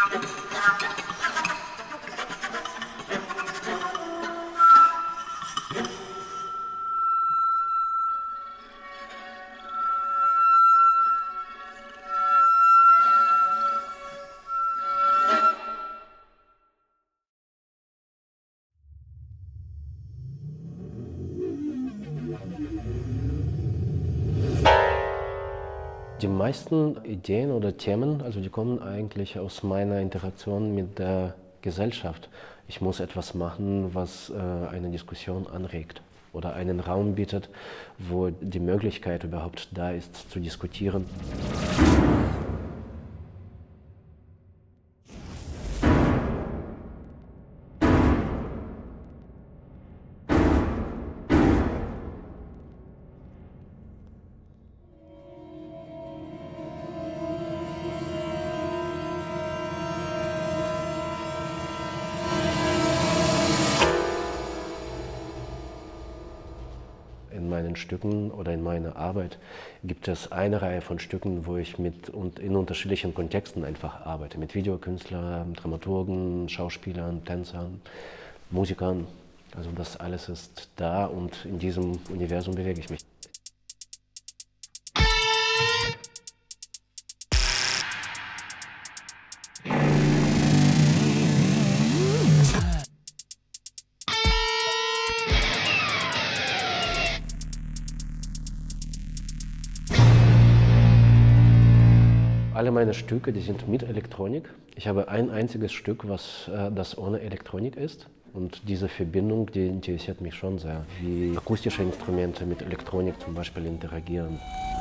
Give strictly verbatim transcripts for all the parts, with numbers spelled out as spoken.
Die meisten Ideen oder Themen, also die kommen eigentlich aus meiner Interaktion mit der Gesellschaft. Ich muss etwas machen, was äh, eine Diskussion anregt oder einen Raum bietet, wo die Möglichkeit überhaupt da ist, zu diskutieren. In meinen Stücken oder in meiner Arbeit gibt es eine Reihe von Stücken, wo ich mit und in unterschiedlichen Kontexten einfach arbeite. Mit Videokünstlern, Dramaturgen, Schauspielern, Tänzern, Musikern. Also das alles ist da und in diesem Universum bewege ich mich. Alle meine Stücke, die sind mit Elektronik. Ich habe ein einziges Stück, was, äh, das ohne Elektronik ist. Und diese Verbindung, die interessiert mich schon sehr, wie akustische Instrumente mit Elektronik zum Beispiel interagieren.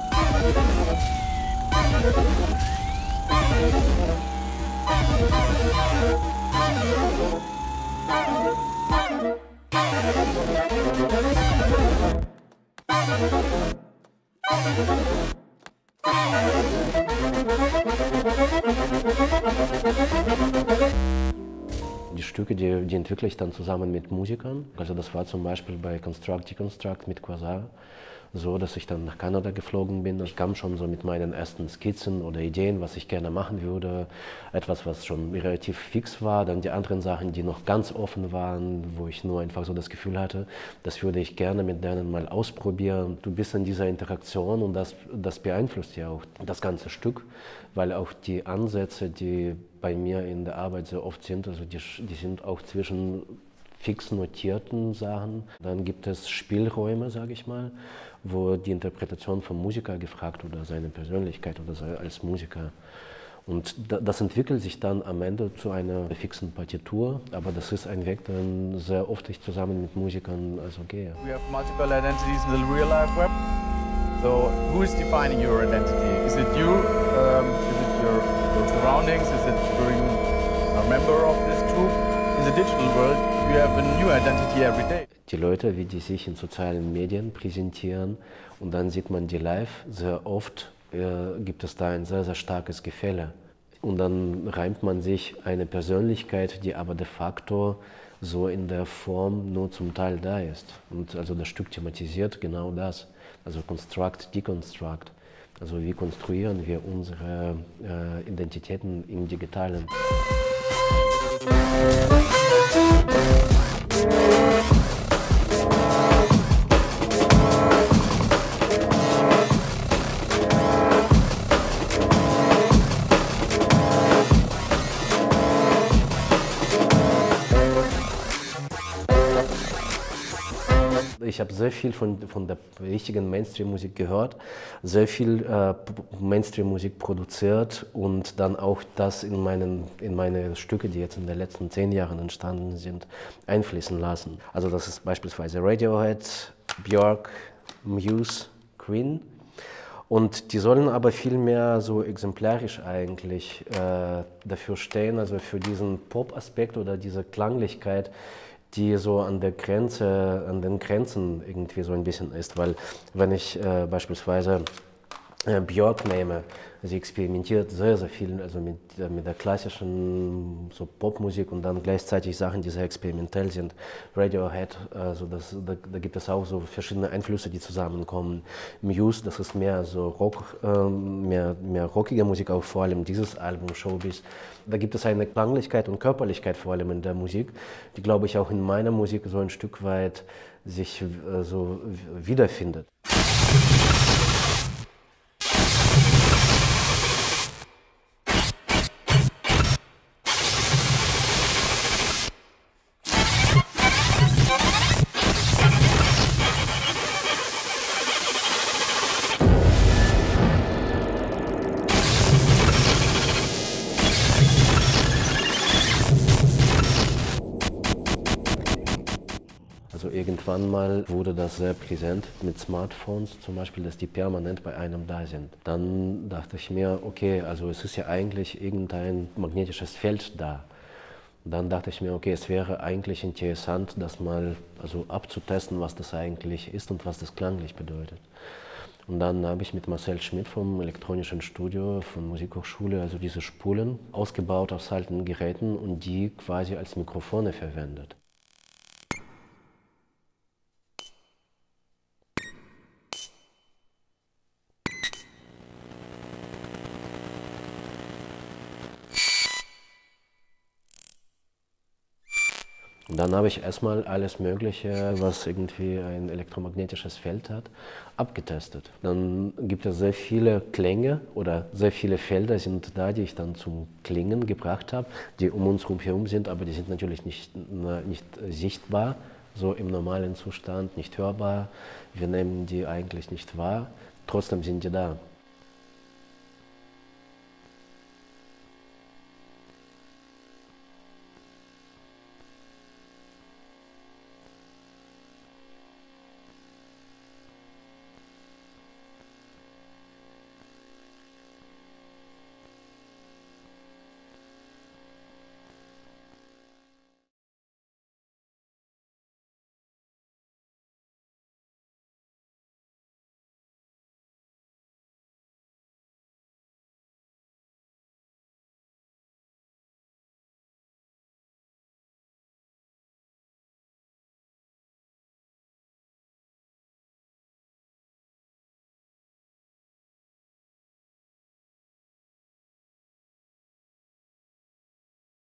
Die Stücke, die, die entwickle ich dann zusammen mit Musikern. Also das war zum Beispiel bei Construct, Deconstruct mit Quasar so, dass ich dann nach Kanada geflogen bin. Ich kam schon so mit meinen ersten Skizzen oder Ideen, was ich gerne machen würde. Etwas, was schon relativ fix war. Dann die anderen Sachen, die noch ganz offen waren, wo ich nur einfach so das Gefühl hatte, das würde ich gerne mit denen mal ausprobieren. Du bist in dieser Interaktion und das, das beeinflusst ja auch das ganze Stück, weil auch die Ansätze, die bei mir in der Arbeit sehr oft sind, also die, die sind auch zwischen fix notierten Sachen. Dann gibt es Spielräume, sage ich mal, wo die Interpretation vom Musiker gefragt oder seine Persönlichkeit oder als Musiker. Und das entwickelt sich dann am Ende zu einer fixen Partitur, aber das ist ein Weg, den sehr oft ich zusammen mit Musikern also gehe. We have multiple identities in the real life web. So who is defining your identity? Is it you? Um, is it your, your surroundings? Is it being a member of this group? In the digital world, we have a new identity every day. Die Leute, wie die sich in sozialen Medien präsentieren und dann sieht man die live, sehr oft äh, gibt es da ein sehr, sehr starkes Gefälle. Und dann reimt man sich eine Persönlichkeit, die aber de facto so in der Form nur zum Teil da ist. Und also das Stück thematisiert genau das, also Construct, Deconstruct. Also wie konstruieren wir unsere äh, Identitäten im Digitalen. Ich habe sehr viel von, von der richtigen Mainstream-Musik gehört, sehr viel äh, Mainstream-Musik produziert und dann auch das in, meinen, in meine Stücke, die jetzt in den letzten zehn Jahren entstanden sind, einfließen lassen. Also das ist beispielsweise Radiohead, Björk, Muse, Queen. Und die sollen aber viel mehr so exemplarisch eigentlich äh, dafür stehen, also für diesen Pop-Aspekt oder diese Klanglichkeit, die so an der Grenze, an den Grenzen irgendwie so ein bisschen ist, weil wenn ich äh, beispielsweise äh, Björk nehme, Sie experimentiert sehr, sehr viel, also mit, mit der klassischen so Popmusik und dann gleichzeitig Sachen, die sehr experimentell sind. Radiohead, also das, da, da gibt es auch so verschiedene Einflüsse, die zusammenkommen. Muse, das ist mehr so Rock, äh, mehr, mehr rockige Musik, auch vor allem dieses Album, Showbiz. Da gibt es eine Klanglichkeit und Körperlichkeit vor allem in der Musik, die, glaube ich, auch in meiner Musik so ein Stück weit sich äh, so wiederfindet. Also irgendwann mal wurde das sehr präsent mit Smartphones, zum Beispiel, dass die permanent bei einem da sind. Dann dachte ich mir, okay, also es ist ja eigentlich irgendein magnetisches Feld da. Dann dachte ich mir, okay, es wäre eigentlich interessant, das mal also abzutesten, was das eigentlich ist und was das klanglich bedeutet. Und dann habe ich mit Marcel Schmidt vom Elektronischen Studio von Musikhochschule also diese Spulen ausgebaut aus alten Geräten und die quasi als Mikrofone verwendet. Und dann habe ich erstmal alles Mögliche, was irgendwie ein elektromagnetisches Feld hat, abgetestet. Dann gibt es sehr viele Klänge oder sehr viele Felder sind da, die ich dann zum Klingen gebracht habe, die um uns herum sind, aber die sind natürlich nicht, nicht sichtbar, so im normalen Zustand, nicht hörbar. Wir nehmen die eigentlich nicht wahr, trotzdem sind die da.